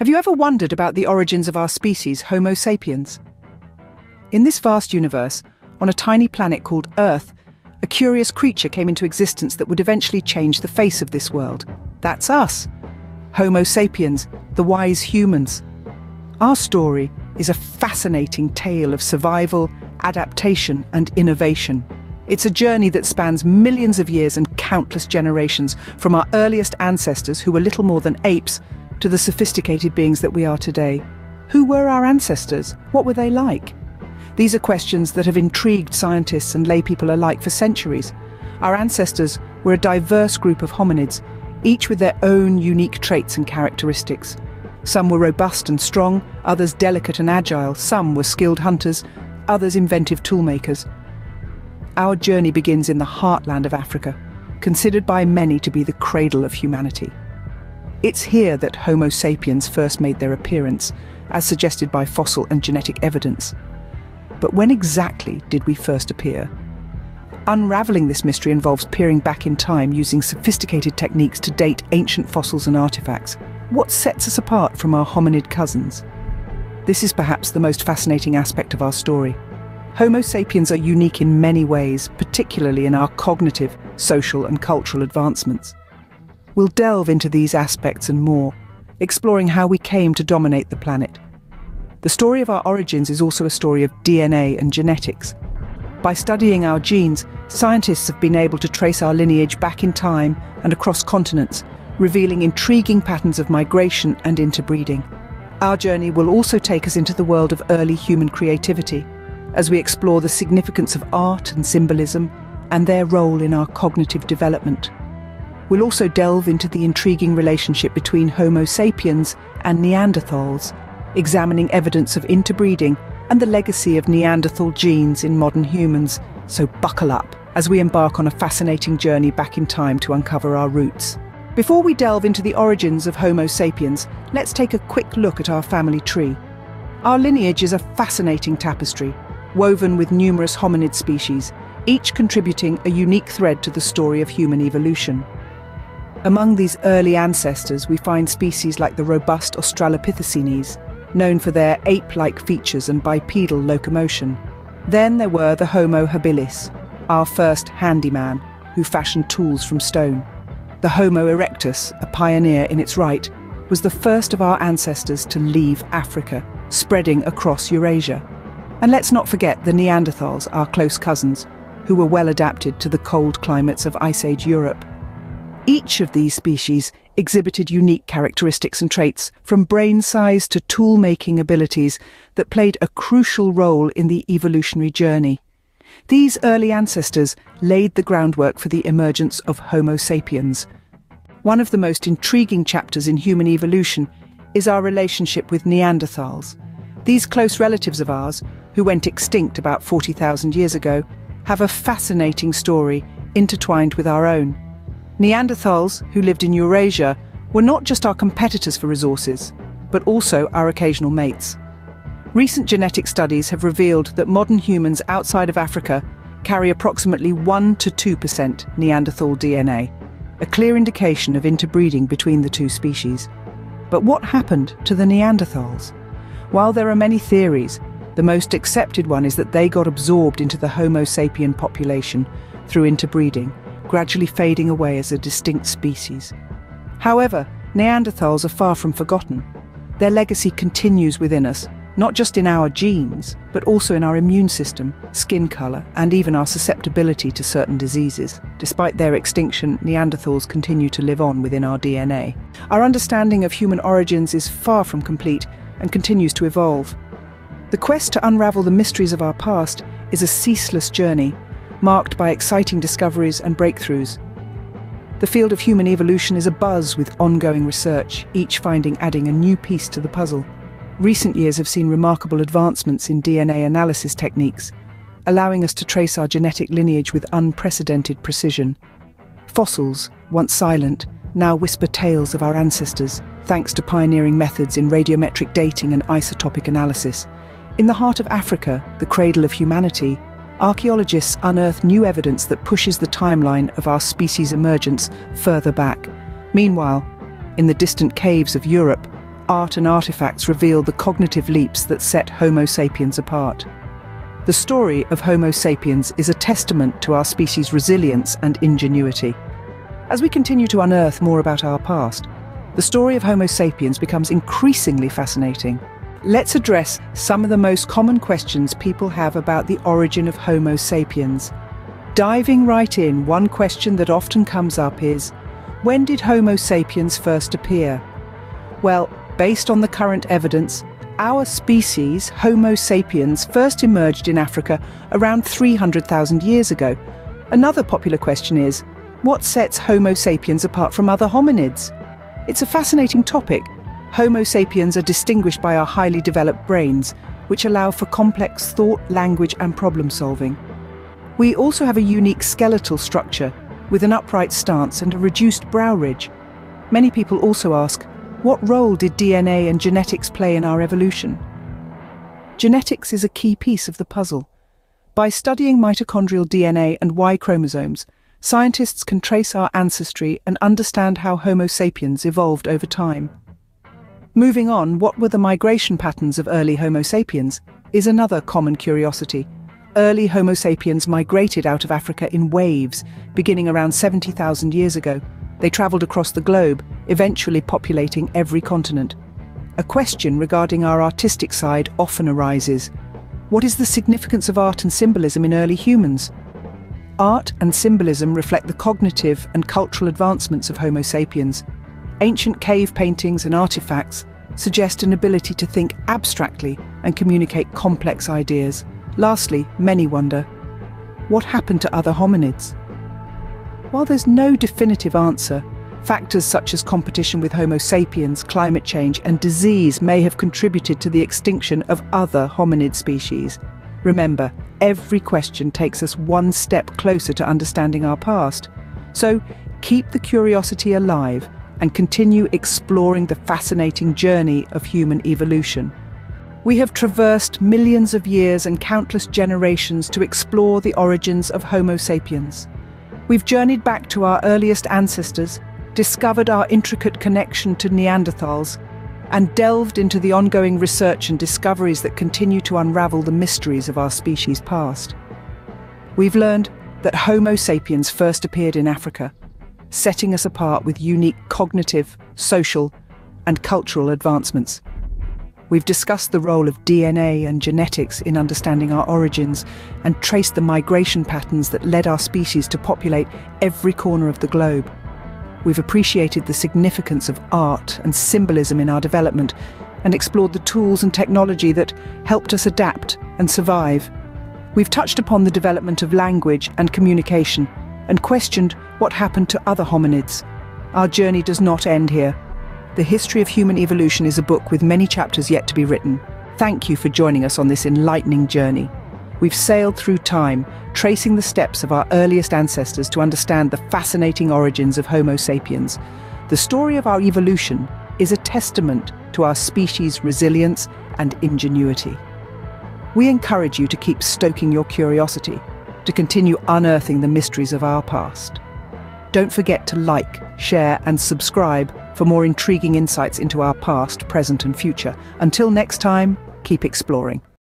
Have you ever wondered about the origins of our species, Homo sapiens? In this vast universe, on a tiny planet called Earth, a curious creature came into existence that would eventually change the face of this world. That's us, Homo sapiens, the wise humans. Our story is a fascinating tale of survival, adaptation, and innovation. It's a journey that spans millions of years and countless generations, from our earliest ancestors, who were little more than apes, to the sophisticated beings that we are today. Who were our ancestors? What were they like? These are questions that have intrigued scientists and laypeople alike for centuries. Our ancestors were a diverse group of hominids, each with their own unique traits and characteristics. Some were robust and strong, others delicate and agile, some were skilled hunters, others inventive toolmakers. Our journey begins in the heartland of Africa, considered by many to be the cradle of humanity. It's here that Homo sapiens first made their appearance, as suggested by fossil and genetic evidence. But when exactly did we first appear? Unraveling this mystery involves peering back in time using sophisticated techniques to date ancient fossils and artifacts. What sets us apart from our hominid cousins? This is perhaps the most fascinating aspect of our story. Homo sapiens are unique in many ways, particularly in our cognitive, social, and cultural advancements. We'll delve into these aspects and more, exploring how we came to dominate the planet. The story of our origins is also a story of DNA and genetics. By studying our genes, scientists have been able to trace our lineage back in time and across continents, revealing intriguing patterns of migration and interbreeding. Our journey will also take us into the world of early human creativity, as we explore the significance of art and symbolism and their role in our cognitive development. We'll also delve into the intriguing relationship between Homo sapiens and Neanderthals, examining evidence of interbreeding and the legacy of Neanderthal genes in modern humans. So buckle up as we embark on a fascinating journey back in time to uncover our roots. Before we delve into the origins of Homo sapiens, let's take a quick look at our family tree. Our lineage is a fascinating tapestry, woven with numerous hominid species, each contributing a unique thread to the story of human evolution. Among these early ancestors, we find species like the robust Australopithecines, known for their ape-like features and bipedal locomotion. Then there were the Homo habilis, our first handyman, who fashioned tools from stone. The Homo erectus, a pioneer in its right, was the first of our ancestors to leave Africa, spreading across Eurasia. And let's not forget the Neanderthals, our close cousins, who were well adapted to the cold climates of Ice Age Europe. Each of these species exhibited unique characteristics and traits, from brain size to tool-making abilities, that played a crucial role in the evolutionary journey. These early ancestors laid the groundwork for the emergence of Homo sapiens. One of the most intriguing chapters in human evolution is our relationship with Neanderthals. These close relatives of ours, who went extinct about 40,000 years ago, have a fascinating story intertwined with our own. Neanderthals, who lived in Eurasia, were not just our competitors for resources, but also our occasional mates. Recent genetic studies have revealed that modern humans outside of Africa carry approximately 1 to 2% Neanderthal DNA, a clear indication of interbreeding between the two species. But what happened to the Neanderthals? While there are many theories, the most accepted one is that they got absorbed into the Homo sapien population through interbreeding, gradually fading away as a distinct species. However, Neanderthals are far from forgotten. Their legacy continues within us, not just in our genes, but also in our immune system, skin color, and even our susceptibility to certain diseases. Despite their extinction, Neanderthals continue to live on within our DNA. Our understanding of human origins is far from complete and continues to evolve. The quest to unravel the mysteries of our past is a ceaseless journey, marked by exciting discoveries and breakthroughs. The field of human evolution is abuzz with ongoing research, each finding adding a new piece to the puzzle. Recent years have seen remarkable advancements in DNA analysis techniques, allowing us to trace our genetic lineage with unprecedented precision. Fossils, once silent, now whisper tales of our ancestors, thanks to pioneering methods in radiometric dating and isotopic analysis. In the heart of Africa, the cradle of humanity, archaeologists unearth new evidence that pushes the timeline of our species' emergence further back. Meanwhile, in the distant caves of Europe, art and artifacts reveal the cognitive leaps that set Homo sapiens apart. The story of Homo sapiens is a testament to our species' resilience and ingenuity. As we continue to unearth more about our past, the story of Homo sapiens becomes increasingly fascinating. Let's address some of the most common questions people have about the origin of Homo sapiens. Diving right in, one question that often comes up is, when did Homo sapiens first appear? Well, based on the current evidence, our species, Homo sapiens, first emerged in Africa around 300,000 years ago. Another popular question is, what sets Homo sapiens apart from other hominids? It's a fascinating topic. Homo sapiens are distinguished by our highly developed brains, which allow for complex thought, language, and problem solving. We also have a unique skeletal structure, with an upright stance and a reduced brow ridge. Many people also ask, what role did DNA and genetics play in our evolution? Genetics is a key piece of the puzzle. By studying mitochondrial DNA and Y chromosomes, scientists can trace our ancestry and understand how Homo sapiens evolved over time. Moving on, what were the migration patterns of early Homo sapiens is another common curiosity. Early Homo sapiens migrated out of Africa in waves, beginning around 70,000 years ago. They traveled across the globe, eventually populating every continent. A question regarding our artistic side often arises. What is the significance of art and symbolism in early humans? Art and symbolism reflect the cognitive and cultural advancements of Homo sapiens. Ancient cave paintings and artifacts suggest an ability to think abstractly and communicate complex ideas. Lastly, many wonder, what happened to other hominids? While there's no definitive answer, factors such as competition with Homo sapiens, climate change, and disease may have contributed to the extinction of other hominid species. Remember, every question takes us one step closer to understanding our past. So, keep the curiosity alive and continue exploring the fascinating journey of human evolution. We have traversed millions of years and countless generations to explore the origins of Homo sapiens. We've journeyed back to our earliest ancestors, discovered our intricate connection to Neanderthals, and delved into the ongoing research and discoveries that continue to unravel the mysteries of our species' past. We've learned that Homo sapiens first appeared in Africa, setting us apart with unique cognitive, social, and cultural advancements. We've discussed the role of DNA and genetics in understanding our origins and traced the migration patterns that led our species to populate every corner of the globe. We've appreciated the significance of art and symbolism in our development and explored the tools and technology that helped us adapt and survive. We've touched upon the development of language and communication and questioned what happened to other hominids. Our journey does not end here. The History of Human Evolution is a book with many chapters yet to be written. Thank you for joining us on this enlightening journey. We've sailed through time, tracing the steps of our earliest ancestors to understand the fascinating origins of Homo sapiens. The story of our evolution is a testament to our species' resilience and ingenuity. We encourage you to keep stoking your curiosity, to continue unearthing the mysteries of our past. Don't forget to like, share, and subscribe for more intriguing insights into our past, present, and future. Until next time, keep exploring.